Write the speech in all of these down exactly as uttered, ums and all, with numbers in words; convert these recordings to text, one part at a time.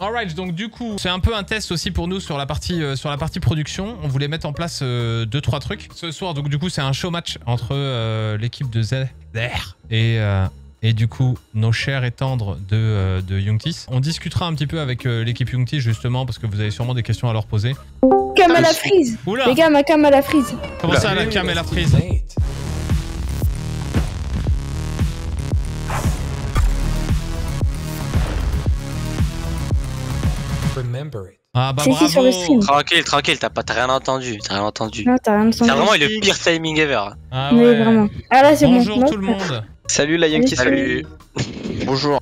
Alright, donc du coup, c'est un peu un test aussi pour nous sur la partie, euh, sur la partie production. On voulait mettre en place euh, deux trois trucs. Ce soir, donc du coup, c'est un show match entre euh, l'équipe de Z R et... Euh, Et du coup, nos chers et tendres de, euh, de Youngtis. On discutera un petit peu avec euh, l'équipe Youngtis justement parce que vous avez sûrement des questions à leur poser. Cam à la frise. Oula. Les gars, ma cam à la frise. Comment ça, la cam et la frise? Ah bah C'est bravo. ici sur le stream. Tranquille, tranquille, t'as pas t'as rien entendu, t'as rien entendu. Non, t'as rien entendu. T'as vraiment eu le pire timing ever. Ah Mais ouais. vraiment. Ah là, c'est bon. Bonjour tout le monde. Salut la Yankee. Salut. Bonjour.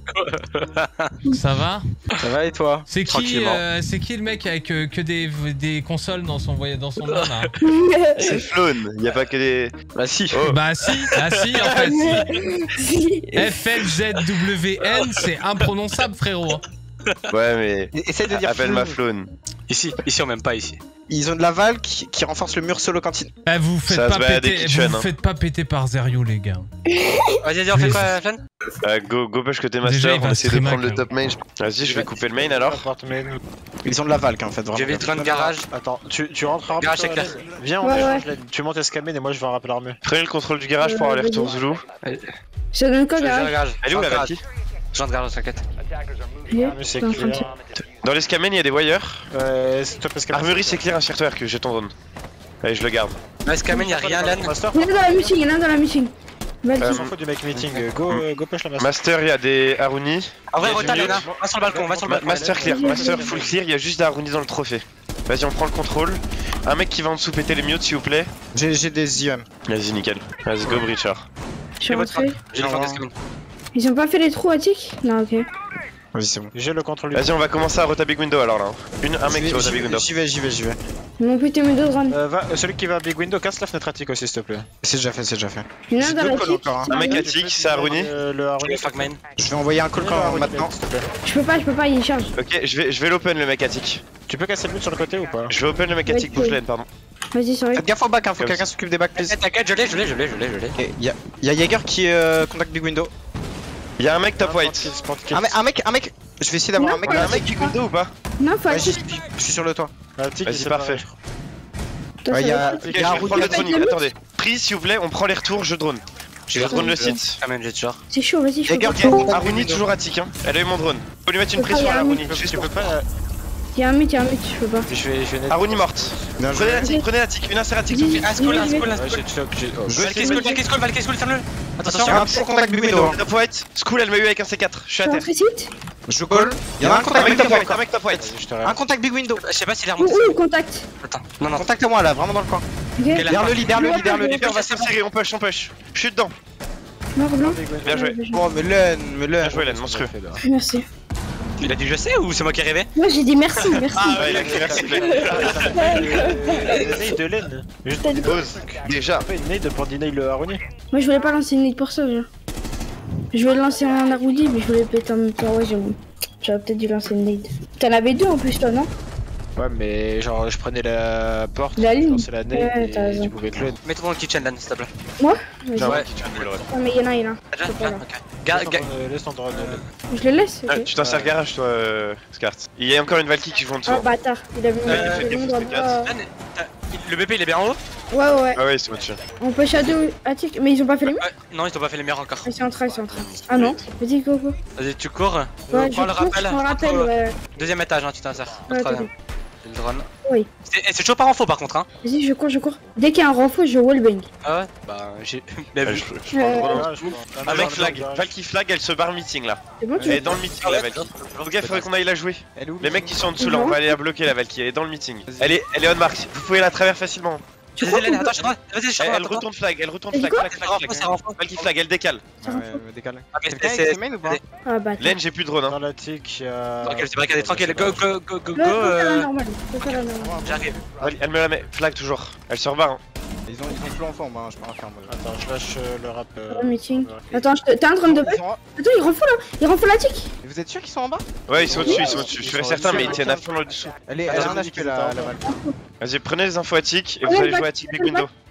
Ça va? Ça va et toi? C'est qui, Tranquillement. euh, c'est qui le mec avec euh, que des, des consoles dans son voyage dans son nom là? C'est Flown, y a pas que des... Bah si. Oh. Bah si, ah si en fait. Si. F L Z W N, c'est imprononçable frérot. Ouais mais... Essaye de dire Appelle-ma Flown. Flown. Ici, ici on m'aime pas ici. Ils ont de la valve qui, qui renforce le mur solo cantine. Eh, vous faites Ça pas se bat à des péter, kitchen, vous hein. faites pas péter par Zerio les gars. Vas-y, vas-y, on fait quoi, Flan? Euh, go, go push côté Déjà, master, il va on essaie de streamer, prendre le hein. top main. Vas-y, je vais couper le main alors. Ils ont de la valve en fait, Je vraiment. vais te run garage. Attends, tu, tu rentres Garage, c'est clair. Viens, on Ouais, échange la- tu montes escamine et moi je vais rappeler l'armée. Prenez le contrôle du garage pour Euh, aller retour vas-y. Zulu. Je te donne quoi, Je vais garage? garage. Elle est où la Valky? Je rentre garage, t'inquiète. L'armée c'est T'es en train de clair. Dans l'escamène, il y a des wires. Euh, c'est top escamine. Armurerie, c'est clair, assure-toi que j'ai ton drone. Allez, je le garde. Là, Scamen, y'a rien, Lan. Master, Il y en a dans la meeting, il y en a dans la meeting. Vas-y. Euh, on s'en fout du mec meeting. Go, euh, go push la master. Master, il y a des Aruni. En vrai, Il y a rota, du Lan. mute. Va sur le balcon, va sur le Ma- balcon. Master clear, Vas-y, Master vas-y. full clear, il y a juste des Aruni dans le trophée. Vas-y, on prend le contrôle. Un mec qui va en dessous péter les mutes, s'il vous plaît. J'ai j'ai des I M. Vas-y, nickel. Vas-y, go, Breacher. Je suis rentré. J'ai le fond d'Escamen. Ils ont pas fait les trous à tic? Non, ok. Vas-y, c'est bon. J'ai le contrôle du. Vas-y, on va commencer à rota big window alors là. Une, un mec qui rota big window. J'y vais, j'y vais, j'y vais. Ils m'ont pété mes deux runs. Euh, va, euh, celui qui va à big window, casse la fenêtre attique aussi s'il te plaît. C'est déjà fait, c'est déjà fait. Il y en a J'ai dans deux la calls tic. encore, hein. Un mec à tic, c'est Aruni. Euh, le Aruni. Fuck main. Je vais envoyer un call Le quand Aruni, maintenant. s'il te plaît. Je peux pas, je peux pas, il charge. Ok, je vais, je vais l'open le mec à tic. Tu peux casser le mute sur le côté ou pas? Je vais open le mec à tic, bouge lane, pardon. Vas-y, sorry. Faites gaffe au back, hein, faut que Comme quelqu'un s'occupe des backs, please. T'inquiète, t'inquiète, je l'ai, je l'ai, je l'ai, je l'ai, je l'ai. Ok, y'a y'a Jaeger qui euh, contact big window. Il y a un mec top Ah, white. sport kill, sport kill. Un mec, un mec, un mec. Je vais essayer d'avoir un mec. On a un là. mec big window ou pas? Non, faut Ouais, j'y activer. suis, je suis sur le toit. Ah, tic, il Vas-y, s'est parfait. barré, je crois. Toi, Ouais, ça y'a va. Ok, y je a un vais route. prendre le Avec droning, le mute. attendez. Prise s'il vous plaît, on prend les retours, je drone. Je vais drone le site. Scamen, j'ai toujours. C'est chaud, vas-y, je peux Jaeger pas. qui est Aruni toujours à tic, hein. Elle a eu mon drone. Faut lui mettre une Je peux pression pas, à il y a un Aruni. Tu peux- Juste Tu peux pour- pas. euh, Il y a un mute, il y a un mute, je peux pas. Je vais, je vais net. Aruni morte. Bien joué. Prenez la tic, prenez la tic, une insert à tic tout de suite. Un school, un school, un Ouais, school. j'ai choc, j'ai. oh, Je Val, qu'est-ce que qu'est-ce que Val, qu'est-ce que ferme-le. Attention, Attention. un petit contact big window. Top white, school elle m'a eu avec un C quatre, je suis Je à suis terre. rentré site. Je call. Y'en a un Un contact mec big top window white, un encore. mec top white. Vas-y, je te Un reste. contact big window. Je sais pas s'il est Où, remonté. où, contact? Attends, non, non. Contact à moi là, vraiment dans le coin. Ok. Quel- Derrière le lit, derrière le lit, derrière le lit. Ok, on va s'insérer, on push, on push. Je suis dedans. Mort blanc. Bien joué. Oh, mais Len, mais Len. Bien joué, Len, monstrueux. Merci. Il a dit je sais ou c'est moi qui ai rêvé? Moi, j'ai dit merci, merci. Ah ouais, il a crié, s'il vous plaît. Nade de laine. Juste T'as dit- Pause. Déjà. fais une nade pour deny le Aruni. Moi, je voulais pas lancer une nade pour ça, déjà. Je voulais lancer un Arudi, mais je voulais péter en même temps. Ouais, j'avoue. J'aurais peut-être dû lancer une nade. T'en avais deux en plus, toi, non? Ouais, mais genre, je prenais la porte, La je ligne. lançais la nade Ouais, t'as et raison. tu pouvais clone. Mets-toi dans le kitchen, Lan, s'il te plaît. Moi? Vas-y. J'ai un Ouais. mec qui tient le reste. Ah, mais y'en a, y'en a. T'as déjà? C'est pas Ah, grave. ok. Ga- ga- Laisse ton drone. Je le laisse, Ah, ok. tu t'en sers garage toi, euh, Scart. Il y a encore une Valky qui joue en dessous. Ah, bâtard. Il avait Euh, mis fais le gaffe, monde fais en bas. Lan, t'as- le B P il est bien en haut? Ouais, ouais, ouais. Ah ouais, c'est moi dessus. On peut shadow à tic, mais ils ont pas fait les murs? Ouais, non, ils t'ont pas fait les meilleurs encore. Ils sont en train, ils sont en train. Ah non, vas-y, go, go. Vas-y, tu cours. Ouais, Euh, je Prends le cours, rappel. je me rappelle, Entre- ouais. Deuxième étage, hein, tu t'insères. Ouais, Au troisième. t'inquiète. J'ai le drone. Oui. C'est eh, c'est chaud par info par contre, hein. Vas-y, je cours, je cours. Dès qu'il y a un renfort, je wallbang. Ah ouais? Bah, j'ai bien Ah, vu. je, je prends le drone. Ah, je prends- Un mec flag, Valky flag, elle se barre meeting là. C'est bon, tu Elle est dans le meeting la Valky. Donc gars, faudrait qu'on aille la jouer. Elle est où? Les mecs qui sont en dessous là, on va aller la bloquer la Valky, elle est dans le meeting. Elle est, elle est on mark, vous pouvez la traverser facilement. Tu Vas-y, crois Lan, qu'on attends, peut... je suis droit. Vas-y, je suis Elle, droit. elle retourne flag, elle retourne Elle dit flag, quoi flag, C'est flag, renfort, c'est flag. renfort. Valky flag, elle décale. Ouais, ouais, décale. Ok, C'est c'est- c'est main ou pas? Ah, bâtard. Len, j'ai plus de drone hein. Dans la tic, y'a. Tranquille, c'est barricadé, tranquille. Go, go, go, go, go. Là, faut faire la euh, normale. Faut faire la normale. J'arrive. Elle, elle me la met, flag toujours. Elle se rebarre hein. Ils ont ils ont plus en forme, hein, je peux rien faire. moi. Attends, je lâche euh, le rap. euh, Pas de meeting. ouais. Attends, je te- t'as un drone de Ils back? sont en- Attends, il renfort là. Il renfort la tic. Vous êtes sûr qu'ils sont en bas? Ouais, ils sont au-dessus, ils sont au-dessus. Je suis Ils sont certain, au-dessus, mais ils hein. tiennent à fond là-dessous. Elle est Ah, elle a j'ai un dit H P qu'ils la étaient en la bas. balle. Vas-y, prenez les infos à tic et Ah, vous le allez back, jouer à tic big le back. window.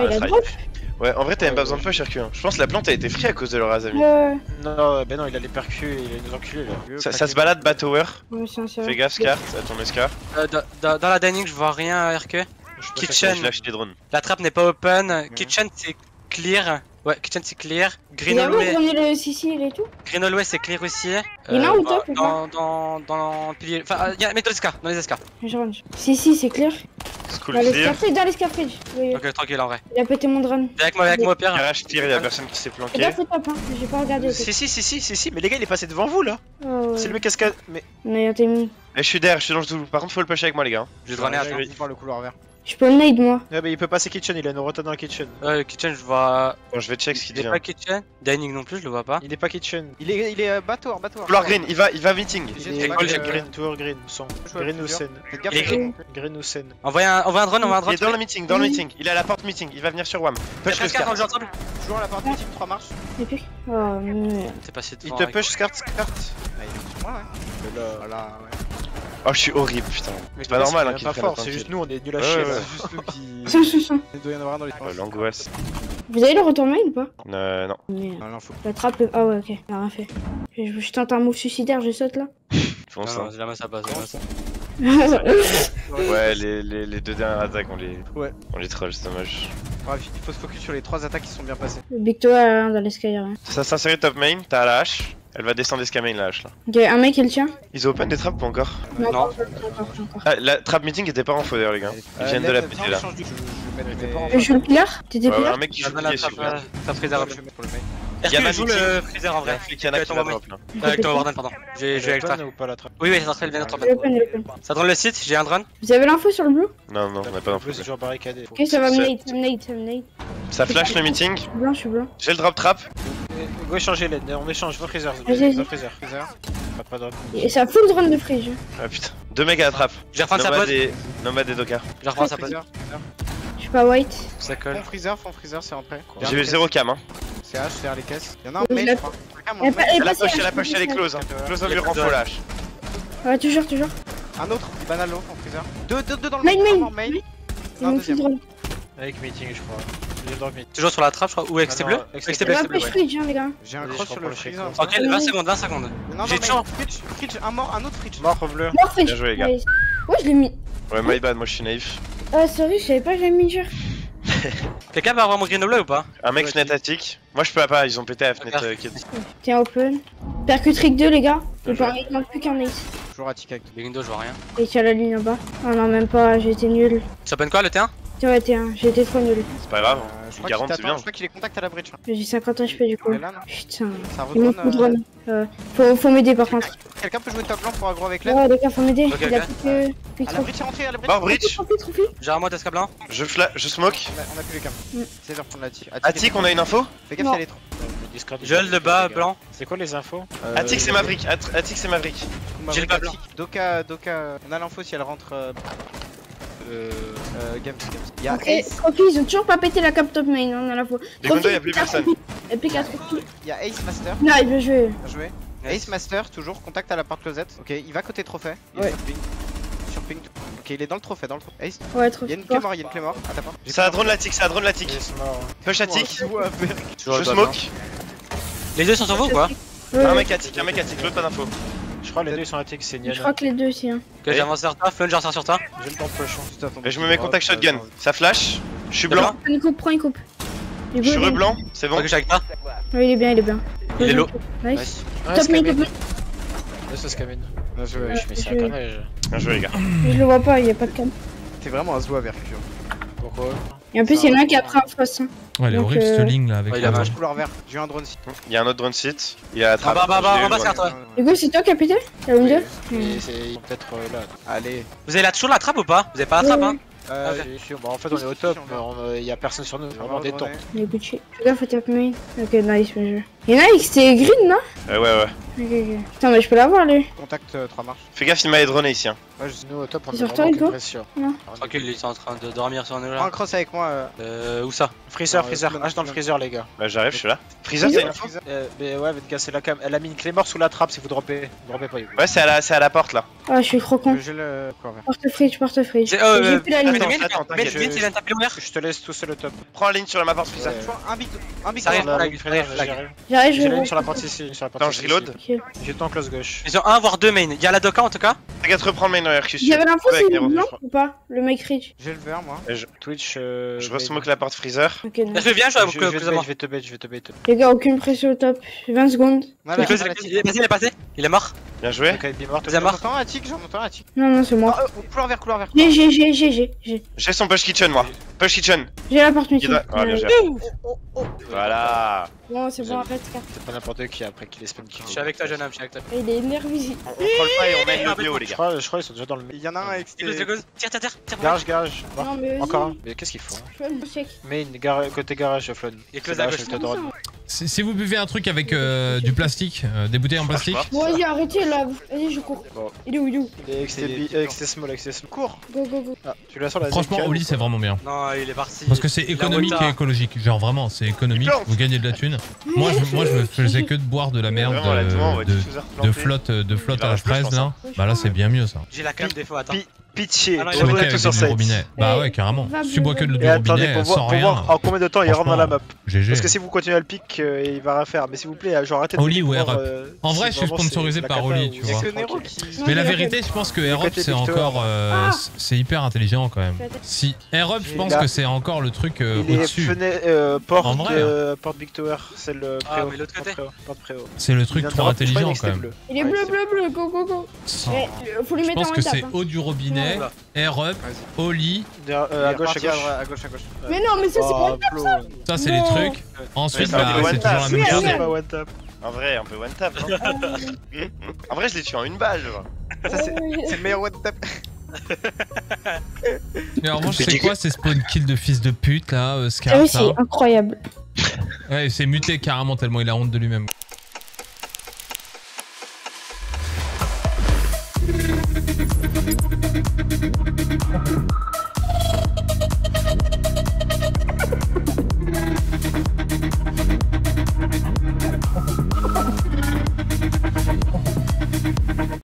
Ah, il a try. drop. Ouais, en vrai, t'as même pas besoin de push, R Q. Hein. Je pense que la plante a été free à cause de leur Azami. Ouais, Non, ben non, il a les percus, il a nous enculés là. Ça, ça se balade bas tower. ouais, c'est un Fais sérieux. gaffe, Scart, à ton escar. Euh, dans- dans, dans la dining, je vois rien, R Q. Je peux Kitchen. Je lâche les drones. La trappe n'est pas open. Kitchen, c'est clear. Ouais, kitchen c'est clear. Il y a Green où le Sissi et tout? Green Hallway c'est clear aussi. Il y en a au bah, top ou dans, dans, dans le pilier. Enfin, il y a mais dans les escars, dans les escars. Je range. Si, si, c'est clair. School Dans clear. l'escafridge, dans l'escafridge. Oui, Ok, tranquille en vrai. il a pété mon drone. Viens avec moi, viens avec moi, Pierre. Garage clear, y'a personne qui s'est Fais planqué. gaffe au top, hein. J'ai pas regardé. au top. Si, si, si, si, si, si, mais les gars, il est passé devant vous là. Oh, C'est le ouais. mec cascade. Mais. On a été mis. Eh, je suis derrière, je suis dans le tout. Par contre, faut le pusher avec moi, les gars. Je vais te runner à toi. Je vais voir le couloir vert. Je peux le nade, moi. Ouais, mais il peut passer kitchen, il a une rotate dans le kitchen. Ouais, le kitchen, je vois. Bon, je vais check ce Il qu'il est devient. pas kitchen. Dining non plus, je le vois pas. Il est pas kitchen. Il est, il est euh, battoir, battoir. Couloir green, il va, il va meeting. Il J'ai est call, j'ai euh, call. green, tour green, son. Green ou scène. Faites gaffe, Il est green. Green ou scène. Envoie un, envoie un drone, envoie un Il drone. est dans le meeting, dans le meeting. Il est à la porte meeting, il va venir sur Wam. Push le Scar, Scar. j'ai entendu. Toujours à la porte meeting, trois marches. C'est plus. Oh, merde. T'es passé Il devant. te avec- push, Scar, Scar. Ah, il est sur moi, ouais. Mais là, voilà, ouais. Oh, je suis horrible, putain. Mais C'est pas normal, hein, qu'il qu'il pas traîne fort, autant c'est de juste kills. nous, on est nuls à Ouais, chier ouais, là. ouais. C'est juste nous qui. Ça, ça, ça. Il doit y en avoir un dans les Oh, l'angoisse. Vous avez le retour main ou pas? Euh, non. Merde. Non, l'info. La trappe. Ah ouais, ok. Il a rien fait. Je, je tente un move suicidaire, je saute là. Fonce, Non, hein. non, jamais ça passe. jamais ça. Ouais, les, les, les deux dernières attaques, on les. Ouais. On les troll, c'est dommage. Bref, il faut se focus sur les trois attaques qui sont bien passées. Big Toe euh, dans l'escalier. Hein. Ça s'insérer top main, t'as la hache. Elle va descendre esca main la hache là. Ok, un mec il tient. Ils open des trappes ou encore? Non. Encore, encore, encore. Ah, la trap meeting était pas en faux d'ailleurs, les gars. Ils viennent de la péter là. Je, je, je, vais mettre pas en mes- Je joue le pilar. T'étais Ouais, ouais, pilar un mec qui Je joue donne la pied, s'il vous trappe, plaît. euh, trappe freezer Je après. vais mettre pour le mec. Il y a Hercule, ma joue meeting. le freezer en vrai. Il y en a qui la drop là. Avec toi, Warden, pardon. J'ai j'ai avec toi. Open ou pas la trappe? Oui, oui, c'est centré, elle vient d'être Il est open, il est open. Ça drone le site, j'ai un drone. Vous avez l'info sur le blue? Non, non, on n'a pas d'infos. Le bleu, c'est toujours barricadé. Ok, ça va me C'est- nade, ça me nade, ça me nade. Ça flash le meeting. Je suis blanc, je suis blanc. J'ai le drop trap. Go échanger l'aide, on échange, va freezer. Vas-y, vas-y. Va freezer. Freezer. Pas pas de drop. Et ça full drone de fridge. Ah putain. Deux mecs à la trappe. Je vais reprendre sa Nomade pose. et Nomade et Doka. Je vais reprendre sa pose. Freezer. Je suis pas white. Ça colle. Fond freezer, fond freezer, c'est rentré. J'ai eu zéro cam hein. C H, c'est les caisses. Y'en a un Oui, main, la- je crois. Un Elle est pas- elle est Elle a passée, push, elle a elle est push, elle est passée. close. hein. Close au mur en Il y a faux deux. lâche. Ouais, toujours, toujours. Un autre, banalo, fond freezer. Deux, deux, deux dans le Main, main. vraiment, main. Ils Non, m'ont deuxième. full drone. Avec meeting, je crois. J'ai le drop meeting. Toujours sur la trappe, je crois. Ou avec Ah bleu. non, Avec avec bleu. Il va bleu, push ouais. fridge, hein, les gars. J'ai un Vas-y, cross je sur reprends le le freezer. Ok, vingt secondes, vingt secondes. Non, non, J'ai mais chaud. fridge, fridge, un mort, un autre fridge. Mort bleu. Mort fridge. Bien joué, les gars. Nice. Ouais, je l'ai mis. Ouais, my bad, moi je suis naïf. Ah, sorry, je savais pas que j'avais mis dur. Quelqu'un va avoir mon green bleu ou pas? Un mec Ouais, fenêtre attique. Moi je peux pas, ils ont pété la fenêtre Ok. euh, qui est. Tiens, open. Percutric deux, les gars. Bien Il joué. parle- il manque plus qu'un ace. Toujours à tic avec. Les windows, je vois rien. Et tiens la ligne en bas. Ah non, même pas, j'ai été nul. Tu open quoi le T un? Tiens, ouais, t'es un, j'ai été trop nul. C'est pas grave. Euh, je crois quarante, qu'il c'est t'attend, bien. je crois qu'il est contact à la bridge. J'ai cinquante H P du coup. Il est là, non Putain. Ça Il manque redrone. plus de drone. Euh, faut, faut m'aider par contre. Quelqu'un peut jouer top blanc pour aggro avec l'aide? Ouais, les gars, faut m'aider. Ok, Il a ok. plus que. plus que À la trop. bridge, c'est rentré, à la bridge. Mort bridge. Trop, trop, trop. J'ai un mot d'esca blanc. Je fla... je smoke. On a, on a plus les cams. Mm. C'est de reprendre la tic. Attic, on a une info. Fais gaffe, Non. il y a les trop. Je le bas blanc. C'est quoi les infos Attic c'est Maverick. At- Attic c'est Maverick. J'ai le bas blanc. Doka, Doka. On a l'info si elle rentre. Euh. Euh. euh Games, Games. Il y a Ok, Ace. Trophy, ils ont toujours pas pété la cap top main, hein, on a la fois. Les condos, y a plus personne. Et puis quatre Trophy. Il y a Ace Master. Non, il veut jouer. Bien joué. Nice. Ace Master, toujours contact à la porte closette. Ok, il va côté trophée. Il est Ouais. sur ping. Sur ping. Ok, il est dans le trophée, dans le trophée. Ace. Ouais, Il trop y a une fort. clé mort, il y a une clé mort. À ta porte. Ça a drone la tic, ça a drone la tic. Push Attic. Toujours Je le bas smoke. Les deux sont sur vous ou quoi? Ouais, Un ouais. mec Attic, un mec Attic, l'autre pas d'info. Je crois les deux sont attaqués, c'est Je crois que les deux aussi. Hein. Ok, j'avance sur toi. Flun, je ressors sur toi. J'ai le temps de pochon. Et je me mets contact shotgun. Ça flash. Je suis blanc. Prends une coupe, prends une coupe. Il Je suis veut, reblanc. C'est bon. Ok, je suis avec toi. Ouais, il est bien, il est bien. Il est low. Nice. Nice. Top main, top main. Laisse ce camine. Bien joué, Ouais, je mets ça je- à carnage. Bien joué les gars. Je le vois pas, il y a pas de cam. T'es vraiment un zoo à Vercure. Pourquoi Et en plus, il y en a un qui a pris un frost. Hein. Ouais, elle est Donc, horrible euh, cette ligne là avec Ouais, il la a balle. vache. Couloir vert, j'ai eu un drone ici. Il y a un autre drone site. Il y a la trappe. Ah bah, bah, bah, Je l'ai en bas, eu, c'est à ouais. toi. Du coup, c'est toi qui as pété la window Et c'est peut-être euh, là. Allez. Vous avez là toujours la trappe ou pas? Vous avez pas la trappe hein? Euh, Ok. je suis- bah, en fait, on est au top, mais on, il y a personne sur nous, c'est vraiment des temps. Il est Gucci. Fais gaffe au top main. Ok, nice, bien joué. Il y en a qui c'était green, non? Euh, ouais, ouais. Ok, ok. Putain, mais je peux l'avoir, lui. Contact euh, trois marches. Fais gaffe, il m'a droné ici. Hein. Ouais, je- nous au top, on C'est est sur vraiment toi, aucune Hugo pression. Non. Tranquille, ils sont en train de dormir sur nous Prends un là. cross avec moi. Euh... Euh, où ça? Freezer, Ah, freezer, euh, H dans le freezer, les gars. Bah j'arrive, je suis là. Freezer, Freezer. c'est une info. Euh, mais ouais, votre gars, c'est la cam. Elle a mis une clé mort sous la trappe si vous droppez. Droppez pas, Hugo. Ouais, c'est à la, c'est à la porte là. Ah, je suis trop con. J'ai le. Quoi, vert. Porte fridge, porte fridge. C'est euh, J'ai euh, plus la mais ligne. Attends, Vin, attends, Vin, t'inquiète. Vin, il vient de taper l'ouvert. Je te laisse tout seul au top. Prends la ligne sur la ma porte, Freezer. Tu vois, un big. Un big Ça arrive, dans la flag, ligne, flag, Freezer, flag. j'arrive. J'arrive, J'ai je la ligne vais. sur la porte ici. Sur la porte Attends, ici. je reload. Ok. J'ai ton close gauche. Ils ont un voire deux main. Il y a la Doka en tout cas. Regarde, reprends le main en Hercus. Il y avait l'info, Ouais, c'est Nero. blanc ou pas? Le mec rich. J'ai le vert moi. Et je- Twitch. Euh, Je main. resmoke la porte freezer. Ok, Là, non. je viens, je vais Je, vous je vais te close bait, moi. je vais te bait, je vais te bait. Les gars, aucune pression au top. vingt secondes. Non, Il est la- close, la- il est- il est passé, il est passé. Il est mort. Bien joué. Ok, il est mort. Deuxième mort. J'en entends un tic, j'en entends un tic. Non, non, c'est moi. Ah, euh, couloir vert, couloir vert. J'ai, j'ai, j'ai, j'ai, j'ai. J'ai J'ai son push kitchen, moi. Push kitchen. J'ai la porte mission. Il doit- Ah, bien joué. Oh, oh, oh. Voilà. Bon, c'est bon, arrête, car. C'est pas n'importe qui après qu'il est spam kill. Je suis avec toi, jeune homme, je suis avec toi. Il est énervé. On, on troll pas et on mène le bio, les Je gars. crois, je crois qu'ils sont déjà dans le. Il y en a un avec. Il close, il close. Tire, tire, tire. Tire. Garage, garage. Mort. Non, mais vas-y. Encore un. Mais qu'est-ce qu'ils font? Je fais le check. Main, gar... côté garage, Flon. Il est close C'est à là, gauche. je te droite. Si, si vous buvez un truc avec euh, du plastique, euh, des bouteilles en plastique, Bon, vas-y, arrêtez là. Vas-y, je cours. Bon. Il est où, il est où? Il est avec ses bi- avec ses small, avec ses small. Cours. Go, go, go. Ah, tu la sors la franchement, zone Oli, c'est vraiment bien. Non, il est parti. Parce que c'est Il a économique retard. et écologique. Genre vraiment, c'est économique, Il plante. vous gagnez de la thune. Moi, je, moi, je me faisais que de boire de la merde Vraiment, honnêtement, on va de, de, tous se replanter. de flotte, de flotte Il va à la rester, je fraise pense, là. hein. Bah là, c'est bien mieux ça. J'ai la crème des fois, attends. Pi- Pitié. Ah non, il C'est a le Ouais, mec Retournez avec tout du sur site. robinet. Bah Eh, ouais, carrément. va Si tu bois que de l'eau Et du attendez, robinet pour voir, sans pour rien, voir en combien de temps il rentre dans la map. G G. Parce que si vous continuez à le pick, euh, il va rien faire. Mais s'il vous plaît, genre arrêtez de Oli pick ou pour, R-Up. euh, En si vrai, je suis vraiment sponsorisé c'est la par cata Oli, ou- tu Il y a vois. que Nero qui. Non, Mais la j'ai vérité, je pense que Le Air Up côté c'est Victor. encore. euh, Ah. C'est hyper intelligent quand même. Peut-être. Si Air Up, je Il pense a- que c'est encore le truc euh, Il est au-dessus. fenêtre, euh, porte, En vrai, euh, porte Victoire, c'est le Ah, préau. mais l'autre côté. Porte préau, porte préau. C'est le Il truc vient trop d'Europe, je crois, intelligent il est quand même. bleu. Il est Ouais, bleu, c'est- bleu, bleu. Go, go, go. Sans- Eh, faut lui Je mettre pense en que tape. c'est hein. eau du robinet, Oula. Air Up, Oli. Derrière- euh, à Il est gauche, à parti gauche. à À gauche, à gauche. Mais non, mais ça, c'est Oh, pas Flo. Ça, c'est Non. les trucs. Ensuite, Ouais, bah, ça, c'est one toujours la tap. même Oui, chose. oui. C'est pas one tap. En vrai, un peu one tap. hein. En vrai, je l'ai tué en une balle. genre. Ça, c'est c'est le meilleur one tap. Mais en revanche, c'est quoi ces spawn kills de fils de pute là, euh, Ah Scar oui, ça c'est incroyable. Ouais, c'est muté carrément tellement il a honte de lui-même.